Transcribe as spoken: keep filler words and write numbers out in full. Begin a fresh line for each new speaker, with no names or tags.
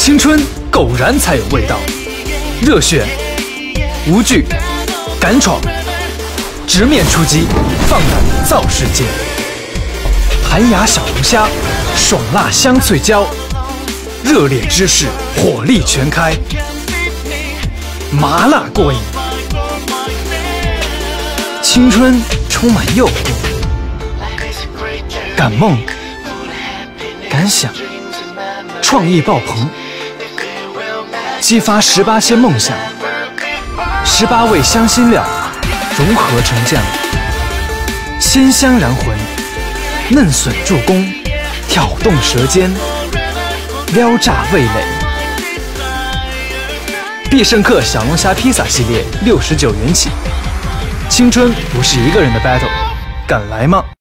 青春狗燃才有味道，热血无惧，敢闯，直面出击，放胆造世界。弹牙小龙虾，爽辣香脆椒，热烈芝士，火力全开，麻辣过瘾。青春充满诱惑，敢梦，敢想，创意爆棚，激发十八仙梦想，十八味香辛料融合成酱，鲜香燃魂，嫩笋助攻，挑动舌尖，撩炸味蕾。必胜客小龙虾披萨系列六十九元起。青春不是一个人的 battle， 敢来吗？